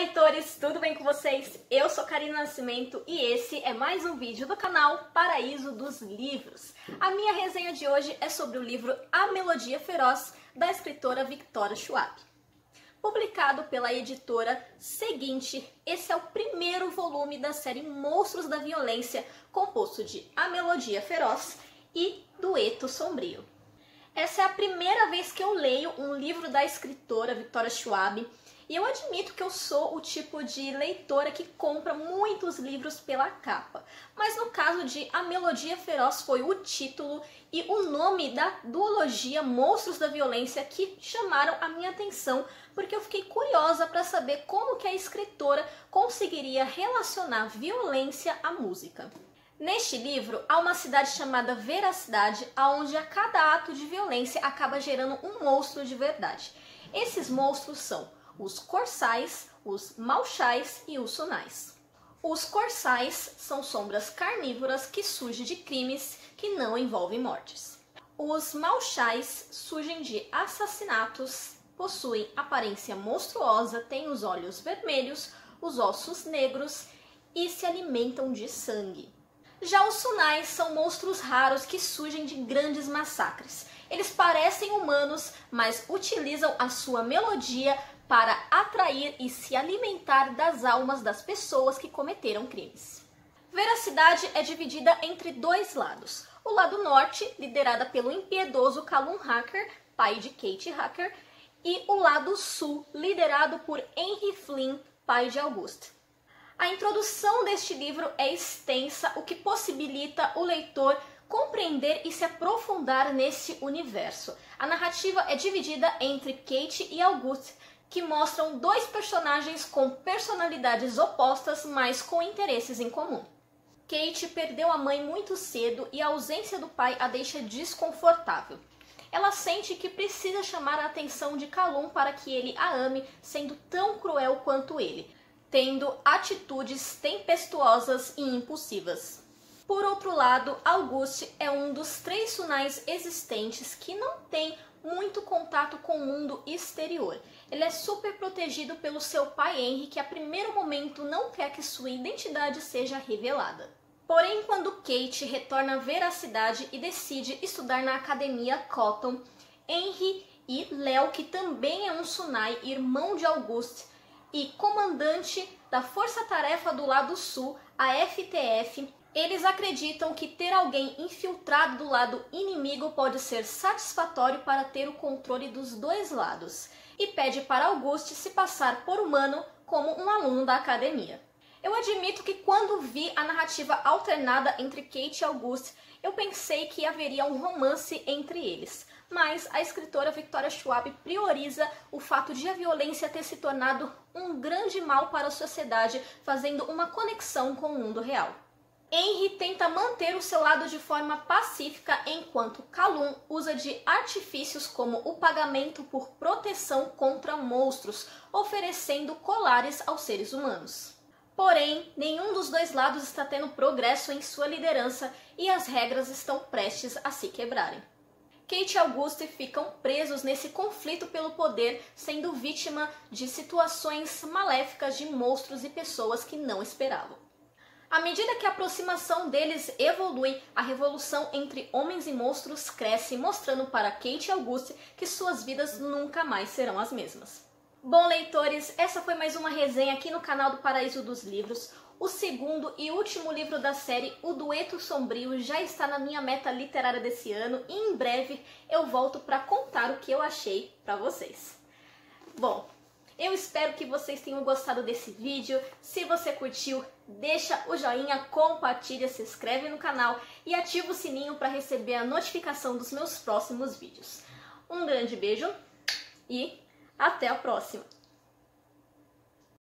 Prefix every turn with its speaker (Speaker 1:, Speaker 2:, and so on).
Speaker 1: leitores, tudo bem com vocês? Eu sou Karina Nascimento e esse é mais um vídeo do canal Paraíso dos Livros. A minha resenha de hoje é sobre o livro A Melodia Feroz, da escritora Victoria Schwab. Publicado pela editora Seguinte, esse é o primeiro volume da série Monstros da Violência, composto de A Melodia Feroz e Dueto Sombrio. Essa é a primeira vez que eu leio um livro da escritora Victoria Schwab, e eu admito que eu sou o tipo de leitora que compra muitos livros pela capa. Mas no caso de A Melodia Feroz foi o título e o nome da duologia Monstros da Violência que chamaram a minha atenção, porque eu fiquei curiosa para saber como que a escritora conseguiria relacionar violência à música. Neste livro, há uma cidade chamada Veracidade, onde a cada ato de violência acaba gerando um monstro de verdade. Esses monstros são os Corsais, os Malchais e os Sunais. Os Corsais são sombras carnívoras que surgem de crimes que não envolvem mortes. Os Malchais surgem de assassinatos, possuem aparência monstruosa, têm os olhos vermelhos, os ossos negros e se alimentam de sangue. Já os Sunais são monstros raros que surgem de grandes massacres. Eles parecem humanos, mas utilizam a sua melodia para atrair e se alimentar das almas das pessoas que cometeram crimes. Veracidade é dividida entre dois lados. O lado norte, liderada pelo impiedoso Callum Hacker, pai de Kate Hacker, e o lado sul, liderado por Henry Flynn, pai de Auguste. A introdução deste livro é extensa, o que possibilita o leitor compreender e se aprofundar nesse universo. A narrativa é dividida entre Kate e Auguste, que mostram dois personagens com personalidades opostas, mas com interesses em comum. Kate perdeu a mãe muito cedo e a ausência do pai a deixa desconfortável. Ela sente que precisa chamar a atenção de Callum para que ele a ame, sendo tão cruel quanto ele, tendo atitudes tempestuosas e impulsivas. Por outro lado, Auguste é um dos 3 Sunais existentes que não tem muito contato com o mundo exterior. Ele é super protegido pelo seu pai Henry, que a primeiro momento não quer que sua identidade seja revelada. Porém, quando Kate retorna à Veracidade e decide estudar na Academia Cotton, Henry e Léo, que também é um Sunai, irmão de Auguste, e comandante da Força-Tarefa do Lado Sul, a FTF, eles acreditam que ter alguém infiltrado do lado inimigo pode ser satisfatório para ter o controle dos dois lados, e pede para Auguste se passar por humano como um aluno da academia. Eu admito que quando vi a narrativa alternada entre Kate e Auguste, eu pensei que haveria um romance entre eles, mas a escritora Victoria Schwab prioriza o fato de a violência ter se tornado um grande mal para a sociedade, fazendo uma conexão com o mundo real. Henry tenta manter o seu lado de forma pacífica, enquanto Callum usa de artifícios como o pagamento por proteção contra monstros, oferecendo colares aos seres humanos. Porém, nenhum dos dois lados está tendo progresso em sua liderança e as regras estão prestes a se quebrarem. Kate e Auguste ficam presos nesse conflito pelo poder, sendo vítima de situações maléficas de monstros e pessoas que não esperavam. À medida que a aproximação deles evolui, a revolução entre homens e monstros cresce, mostrando para Kate e Auguste que suas vidas nunca mais serão as mesmas. Bom, leitores, essa foi mais uma resenha aqui no canal do Paraíso dos Livros. O segundo e último livro da série, O Dueto Sombrio, já está na minha meta literária desse ano e em breve eu volto para contar o que eu achei para vocês. Bom, eu espero que vocês tenham gostado desse vídeo. Se você curtiu, deixa o joinha, compartilha, se inscreve no canal e ativa o sininho para receber a notificação dos meus próximos vídeos. Um grande beijo e até a próxima!